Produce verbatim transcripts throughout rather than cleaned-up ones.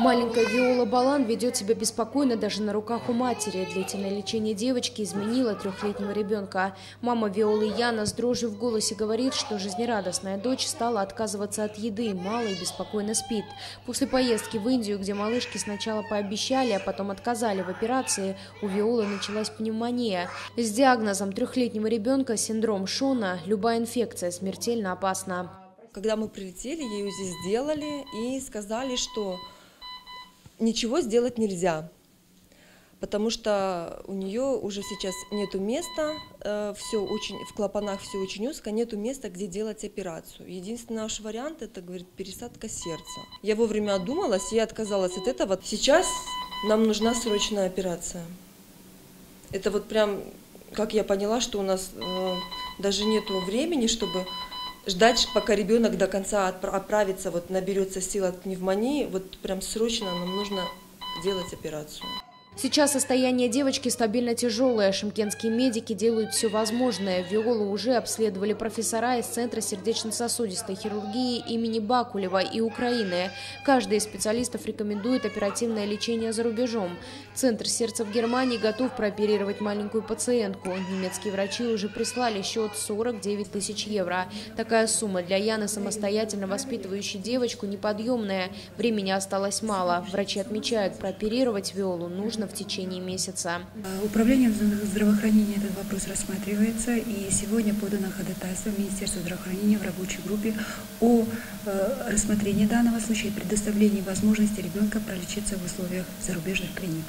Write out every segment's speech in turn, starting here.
Маленькая Виола Балан ведет себя беспокойно даже на руках у матери. Длительное лечение девочки изменило трехлетнего ребенка. Мама Виолы Яна с дрожью в голосе говорит, что жизнерадостная дочь стала отказываться от еды, мало и беспокойно спит. После поездки в Индию, где малышки сначала пообещали, а потом отказали в операции, у Виолы началась пневмония. С диагнозом трехлетнего ребенка синдром Шона любая инфекция смертельно опасна. Когда мы прилетели, ей УЗИ сделали и сказали, что ничего сделать нельзя, потому что у нее уже сейчас нету места, э, все очень, в клапанах все очень узко, нету места, где делать операцию. Единственный наш вариант – это, говорит, пересадка сердца. Я вовремя одумалась и отказалась от этого. Сейчас нам нужна срочная операция. Это вот прям, как я поняла, что у нас э, даже нету времени, чтобы ждать, пока ребенок до конца отправится, вот наберется сил от пневмонии, вот прям срочно нам нужно делать операцию. Сейчас состояние девочки стабильно тяжелое. Шымкентские медики делают все возможное. Виолу уже обследовали профессора из Центра сердечно-сосудистой хирургии имени Бакулева и Украины. Каждый из специалистов рекомендует оперативное лечение за рубежом. Центр сердца в Германии готов прооперировать маленькую пациентку. Немецкие врачи уже прислали счет сорок девять тысяч евро. Такая сумма для Яны, самостоятельно воспитывающей девочку, неподъемная. Времени осталось мало. Врачи отмечают, прооперировать Виолу нужно в течение месяца. Управлением здравоохранения этот вопрос рассматривается, и сегодня подано ходатайство в Министерство здравоохранения в рабочей группе о э, рассмотрении данного случая и предоставлении возможности ребенка пролечиться в условиях зарубежных клиник.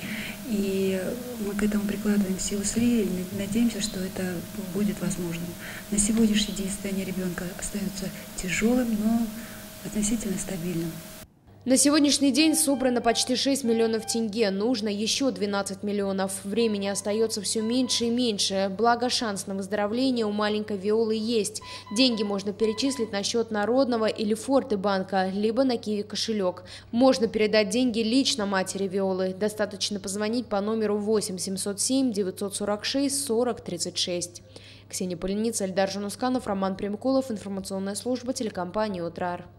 И мы к этому прикладываем все усилия и надеемся, что это будет возможным. На сегодняшний день состояние ребенка остается тяжелым, но относительно стабильным. На сегодняшний день собрано почти шесть миллионов тенге, нужно еще двенадцать миллионов. Времени остается все меньше и меньше, благо шанс на выздоровление у маленькой Виолы есть. Деньги можно перечислить на счет Народного или Форте банка, либо на Киви кошелек. Можно передать деньги лично матери Виолы, достаточно позвонить по номеру восемь семьсот семь девятьсот сорок шесть сорок тридцать шесть. Ксения Поляница, Эльдар Жанусканов, Роман Примкулов, информационная служба телекомпании «Утрар».